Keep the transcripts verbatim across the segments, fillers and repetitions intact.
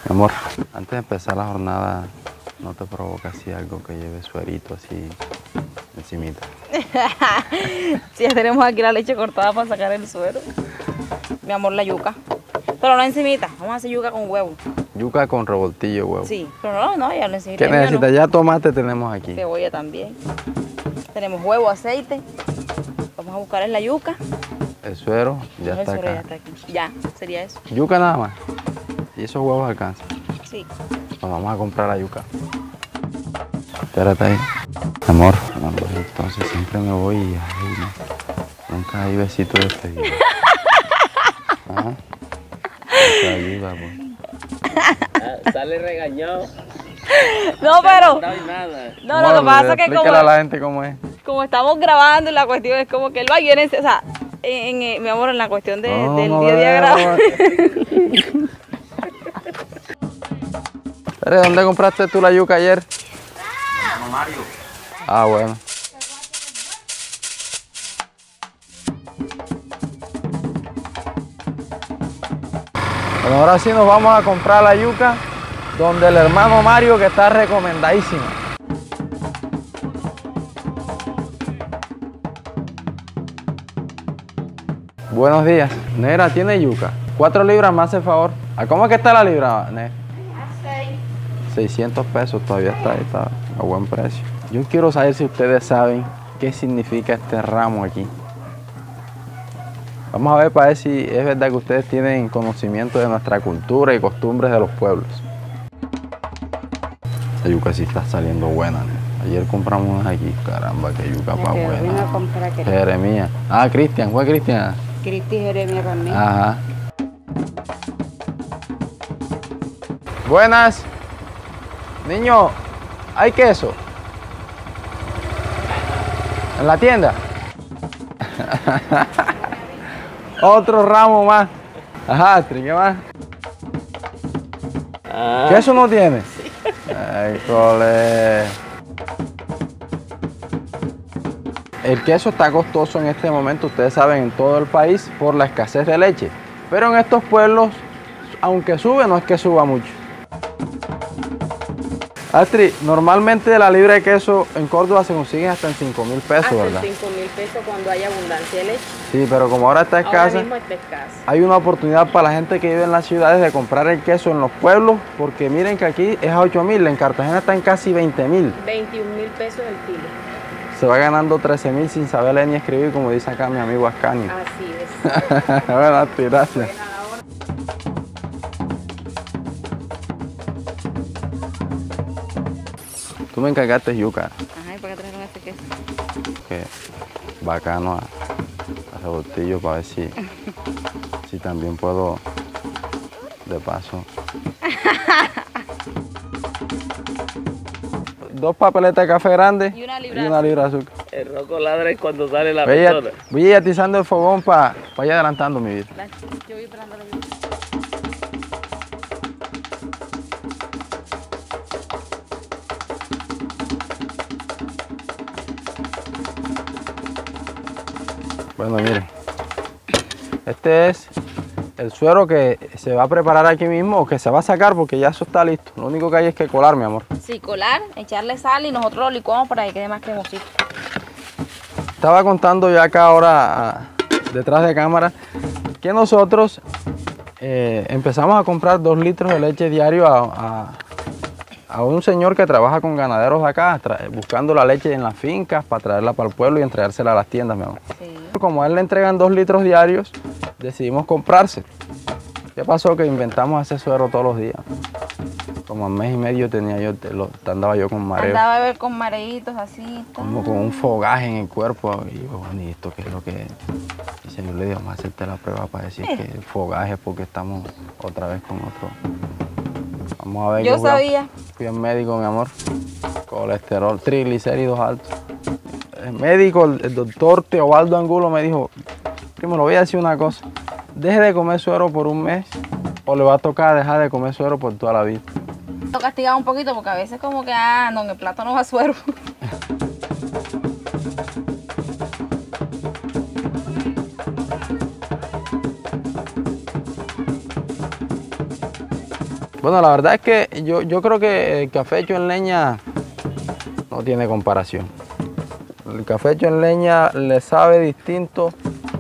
Amor, antes de empezar la jornada, ¿no te provoca así algo que lleve suerito así encimita? Si ya tenemos aquí la leche cortada para sacar el suero. Mi amor, la yuca. Pero no encimita, vamos a hacer yuca con huevo. Yuca con revoltillo, huevo. Sí, pero no, no, ya lo encimita. ¿Qué necesitas? No. Ya tomate tenemos aquí. Cebolla también. Tenemos huevo, aceite. Vamos a buscar en la yuca. El suero ya No, está el suero acá. Ya, está aquí. Ya, sería eso. Yuca nada más. ¿Y esos huevos alcanzan? Sí. Pues vamos a comprar la yuca. Espérate ahí. Amor, amor, entonces siempre me voy y ay, no, nunca hay besito de despedida. Ajá. Te ayuda, pues. Ah, sale regañado. No, pero. No hay nada. No, lo que pasa es que como, a la gente cómo es. como estamos grabando y la cuestión es como que él va y viene, o sea, en, en, mi amor, en la cuestión de, No, del no día a día veo. grabar. ¿Dónde compraste tú la yuca ayer? Como Mario. Ah, bueno. Bueno, ahora sí nos vamos a comprar la yuca donde el hermano Mario, que está recomendadísima. Buenos días. Negra, ¿tiene yuca? Cuatro libras, me hace favor. ¿A cómo es que está la libra, Negra? seiscientos pesos, todavía está, está a buen precio. Yo quiero saber si ustedes saben qué significa este ramo aquí. Vamos a ver para ver si es verdad que ustedes tienen conocimiento de nuestra cultura y costumbres de los pueblos. Esta yuca sí está saliendo buena, ¿no? Ayer compramos unas aquí, caramba, qué yuca para buena. Vino a comprar que Jeremías. Ah, Cristian, ¿cuál es Cristian? Cristi y Jeremia conmigo. Ajá. Buenas. Niño, ¿hay queso? ¿En la tienda? Otro ramo más. Ajá, ¿qué más? Ah. ¿Queso no tiene? Sí. Ay, cole. El queso está costoso en este momento, ustedes saben, en todo el país por la escasez de leche. Pero en estos pueblos, aunque sube, no es que suba mucho. Astrid, normalmente la libra de queso en Córdoba se consigue hasta en cinco mil pesos, Hasta ¿verdad? cinco mil pesos cuando hay abundancia de leche. Sí, pero como ahora está escasa, Ahora mismo está escasa. hay una oportunidad para la gente que vive en las ciudades de comprar el queso en los pueblos, porque miren que aquí es a ocho mil, en Cartagena está en casi veinte mil. veintiún mil pesos el kilo. Se va ganando trece mil sin saber leer ni escribir, como dice acá mi amigo Ascanio. Así es. Bueno, Astrid, gracias. Tú me encargaste yuca. Ajá, ¿y para qué trajeron este queso? Que bacano a, a revoltillo para ver si, si también puedo, de paso. Dos papeletas de café grandes Y una libra y una libra de azúcar. El roco ladra es cuando sale la Voy, a, persona. voy a ir atizando el fogón para pa ir adelantando mi vida. Dale, yo voy esperando la yuca. Bueno, miren, este es el suero que se va a preparar aquí mismo o que se va a sacar porque ya eso está listo. Lo único que hay es que colar, mi amor. Sí, colar, echarle sal y nosotros lo licuamos para que quede más cremosito. Estaba contando ya acá ahora, ah, detrás de cámara, que nosotros eh, empezamos a comprar dos litros de leche diario a, a, a un señor que trabaja con ganaderos acá, buscando la leche en las fincas para traerla para el pueblo y entregársela a las tiendas, mi amor. Sí. Como a él le entregan dos litros diarios, decidimos comprarse. ¿Qué pasó? Que inventamos hacer suero todos los días. Como al mes y medio tenía yo, lo, andaba yo con mareo. Andaba a ver con mareitos así. Como con un fogaje en el cuerpo. Y yo, bueno, ¿y esto qué es lo que es? Y el señor le dijo, vamos a hacerte la prueba para decir que el fogaje es porque estamos otra vez con otro. Vamos a ver. Yo que fui a- sabía. Fui al médico, mi amor. Colesterol, triglicéridos altos. El médico, el, el doctor Teobaldo Angulo me dijo, primo, le voy a decir una cosa. Deje de comer suero por un mes o le va a tocar dejar de comer suero por toda la vida. Lo castigaba un poquito porque a veces como que, ah, no, en el plato no va suero. Bueno, la verdad es que yo, yo creo que el café hecho en leña no tiene comparación. El café hecho en leña le sabe distinto.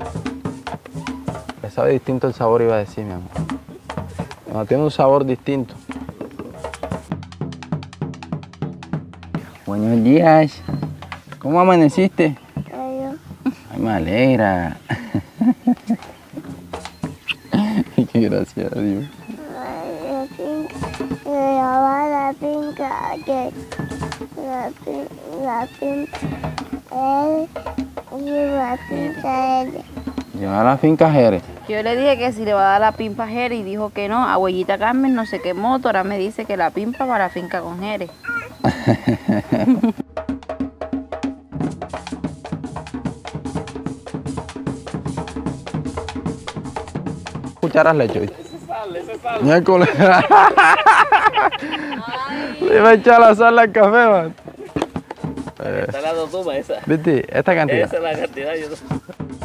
Le sabe distinto el sabor, iba a decir, mi amor. No, tiene un sabor distinto. Buenos días. ¿Cómo amaneciste? Ay, me alegra. Qué gracias, Dios. La finca, que la finca, la finca, él, y la finca, él. Lleva a la finca Jerez. Yo le dije que si le va a dar la pimpa a Jerez y dijo que no. Abuelita Carmen no sé qué moto, ahora me dice que la pimpa para la finca con Jerez. Cucharas le echo. Ese sale, ese sale. Miércoles. Le iba a echar la sal al café, man. Esta es la dotuma, esa. ¿Viste? Esta cantidad. Esa es la cantidad. Yo no...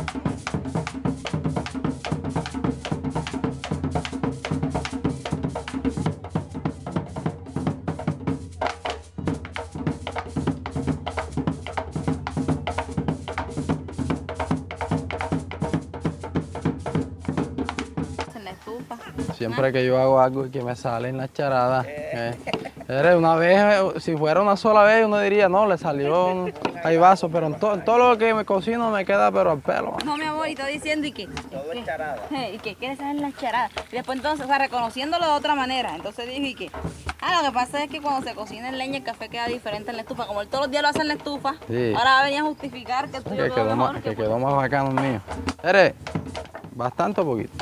Siempre que yo hago algo y que me salen las charadas. Eh. Eh, una vez, si fuera una sola vez, uno diría, no, le salió un hay vaso, pero en, to, en todo lo que me cocino me queda pero al pelo. Man. No, mi amor, y está diciendo y que... Todo es charada. Y que quiere saber las charadas. Y después entonces, o sea, reconociéndolo de otra manera. Entonces dijo y que... Ah, lo que pasa es que cuando se cocina en leña el café queda diferente en la estufa. Como él todos los días lo hace en la estufa, sí. Ahora va a venir a justificar que el tuyo que quedó quedó, mejor. más, Que, que quedó más bacano el mío. Eres, bastante o poquito.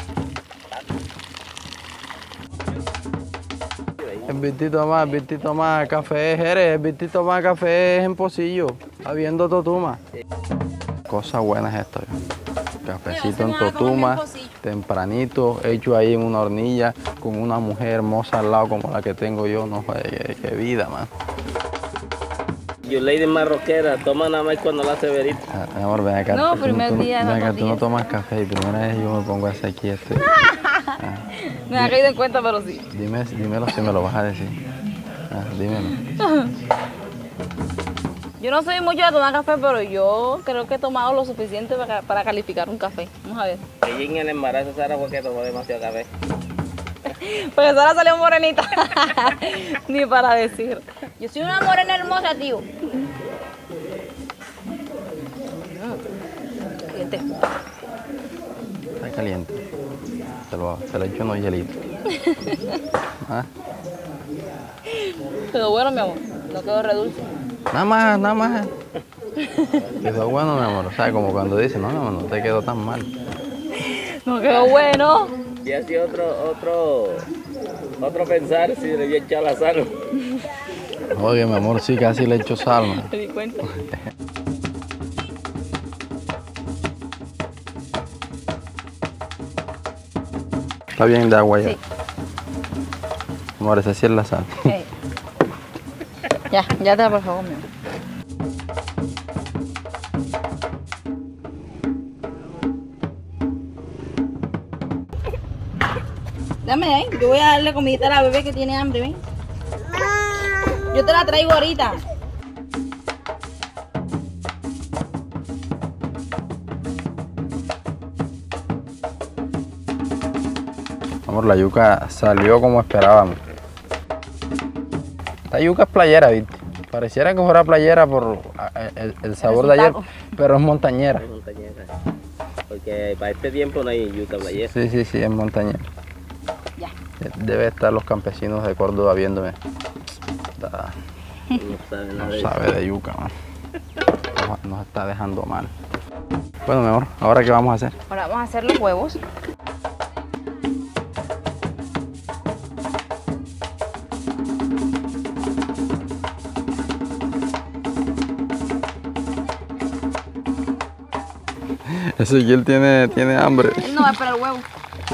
El vitito más, el vitito más café es Jerez, el vitito más café es en Pocillo, habiendo Totuma. Cosa buena es esto. Cafecito en Totuma, tempranito, hecho ahí en una hornilla, con una mujer hermosa al lado como la que tengo yo, no joder, qué, qué vida, man. Yo lady marroquera, toma nada más cuando la hace verita. Ah, mi amor, ven acá. No, tú, primer tú, día, ven no, acá, dos tú no días. tomas café y primera vez yo me pongo a hacer aquí esto. Ah, me ha caído en cuenta, pero sí. Dime, dímelo si me lo vas a decir. Ah, dímelo. Yo no soy mucho de tomar café, pero yo creo que he tomado lo suficiente para, para calificar un café. Vamos a ver. Ella en el embarazo Sara fue que tomó demasiado café. Porque Sara salió morenita. Ni para decir. Yo soy una morena hermosa, tío. Caliente. Está caliente. Se lo, se le echo unos hielitos. ¿Ah? Quedó bueno, mi amor. No quedó redulce. Nada más, nada más. Quedó bueno, mi amor. O sea, como cuando dicen, no, no, no te quedó tan mal. No quedó bueno. Y así otro, otro, otro pensar si le había echado la sal. Oye, mi amor, sí, casi le echo sal, man. Me di cuenta. Está bien de agua ya. Sí. Amor, esa sí es la sal. Okay. Ya, ya te da, por favor, mi amor. Dame ahí, yo voy a darle comidita a la bebé que tiene hambre, ¿ven? Yo te la traigo ahorita. Amor, la yuca salió como esperábamos. Esta yuca es playera, ¿viste? Pareciera que fuera playera por el, el sabor de ayer, pero es montañera. Es montañera. Porque para este tiempo no hay yuca playera. Sí, sí, sí, es montañera. Ya. Debe estar los campesinos de Córdoba viéndome. Está, No sabe nada no de sabe de yuca, man. Nos, nos está dejando mal. Bueno, mi amor, ¿ahora qué vamos a hacer? Ahora vamos a hacer los huevos. Ezequiel tiene, tiene hambre. Él no va a esperar el huevo.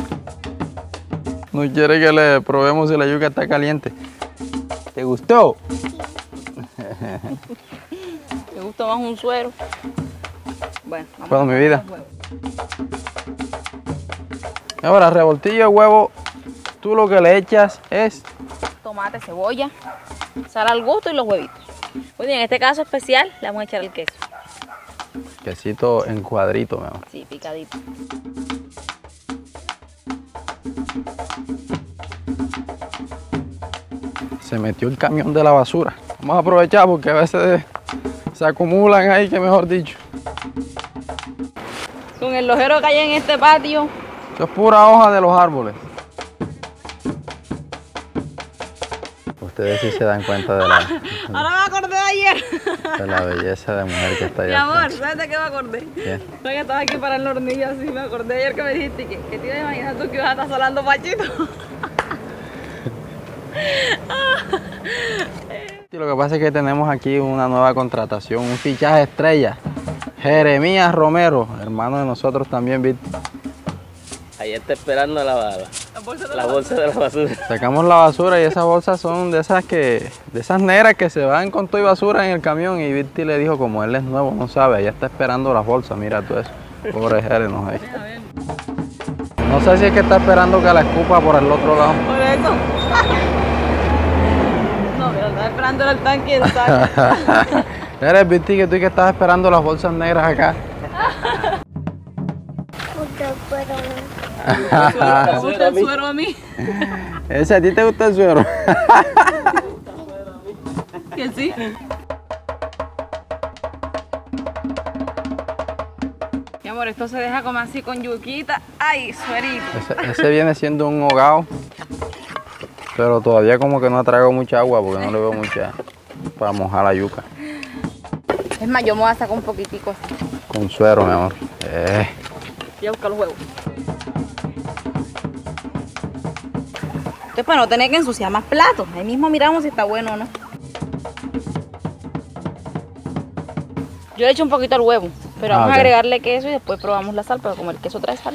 No quiere que le probemos si la yuca está caliente. ¿Te gustó? Me gusta más un suero. Bueno, vamos Bueno, a mi vida. los huevos. Ahora, revoltillo de huevo tú lo que le echas es... Tomate, cebolla, sal al gusto y los huevitos. Muy bien, en este caso especial le vamos a echar el queso. Quesito en cuadrito, mi amor. Sí, picadito. Se metió el camión de la basura. Vamos a aprovechar porque a veces se acumulan ahí, que mejor dicho. Con el lojero que hay en este patio. Eso es pura hoja de los árboles. Ustedes sí se dan cuenta de la, Ahora me acordé de ayer. de la belleza de mujer que está Mi allá. amor, ¿sabes de qué me acordé? ¿Qué? No, que estaba aquí para el hornillo así, me acordé ayer que me dijiste que, que te ibas a imaginar tú que ibas a estar solando Pachito. Y lo que pasa es que tenemos aquí una nueva contratación, un fichaje estrella. Jeremías Romero, hermano de nosotros también, ¿viste? Ahí está esperando la, la, La bolsa de la bolsa de la basura. Sacamos la basura y esas bolsas son de esas que, de esas negras que se van con toda basura en el camión. Y Virti le dijo, como él es nuevo, no sabe, ella está esperando las bolsas, mira tú eso. Pobre Jeremías ahí. No sé si es que está esperando que la escupa por el otro lado. Por eso. No, pero estaba esperando el tanque del saco. Eres Virti, que tú que estás esperando las bolsas negras acá. Porque fueron Me gusta el suero a mí. Ese, ¿a ti te gusta el suero? Que sí. Mi amor, esto se deja comer así con yuquita. Ay, suerito. Ese, ese viene siendo un hogao, pero todavía como que no ha tragado mucha agua porque no le veo mucha para mojar la yuca. Es más, yo me voy a sacar un poquitico así. Con suero, mi amor. Eh. Voy a buscar los huevos. Entonces, para no tener que ensuciar más platos, ahí mismo miramos si está bueno o no. Yo le echo un poquito al huevo, pero Ah, vamos ok. a agregarle queso y después probamos la sal, pero como el queso trae sal.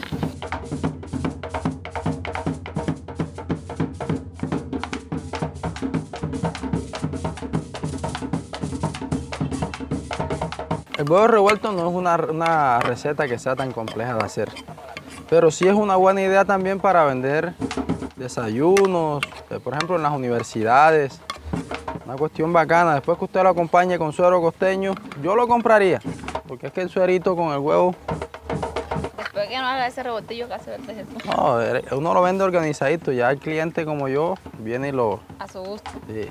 El huevo revuelto no es una, una receta que sea tan compleja de hacer, pero sí es una buena idea también para vender desayunos, eh, por ejemplo en las universidades. Una cuestión bacana. Después que usted lo acompañe con suero costeño, yo lo compraría, porque es que el suerito con el huevo, Después que no haga ese rebotillo que hace el esto no, eh, uno lo vende organizadito. Ya el cliente como yo viene y lo... a su gusto. Sí.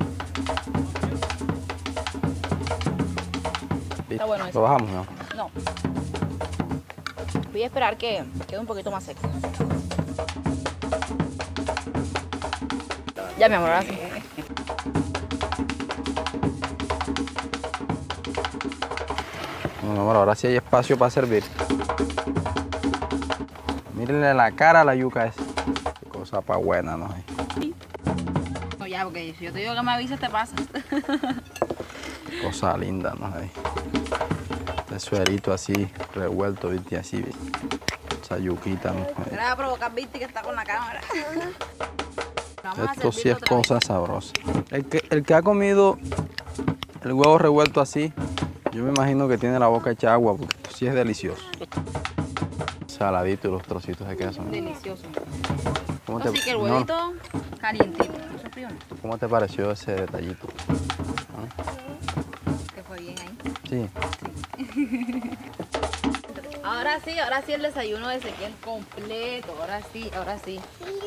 Está bueno eso. Lo bajamos, ¿no? No. Voy a esperar que quede un poquito más seco. Ya, mi amor, ahora sí. No, mi amor, ahora sí hay espacio para servir. Mírenle la cara a la yuca esa. Qué cosa pa' buena, ¿no? No, ya, porque si yo te digo que me avises, te pasa. Cosa linda, ¿no? Ahí. Este suerito así, revuelto, ¿viste? Así, ¿viste? Esa yuquita, ¿no? Ahí. Era a provocar, viste, que está con la cámara. Vamos a Esto sí servirlo es otra vez. cosa sabrosa. El que, el que ha comido el huevo revuelto así, yo me imagino que tiene la boca hecha agua, porque esto sí es delicioso. Saladito y los trocitos de queso, ¿no? Delicioso. ¿Cómo Así que el no, huevito calientito. ¿Eso es frío o no? ¿Cómo te pareció ese detallito? Que fue bien ahí. Sí. Ahora sí, ahora sí el desayuno de Ezequiel completo. Ahora sí, ahora sí.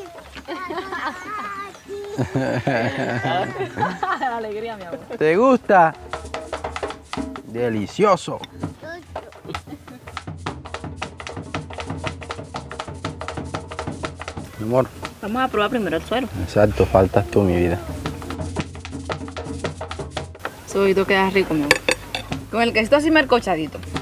Alegría, mi amor. ¿Te gusta? Delicioso. Mi amor. Vamos a probar primero el suero. Exacto, faltas tú, mi vida. Ese huevito queda rico, mi amor. Con el quesito así mercochadito.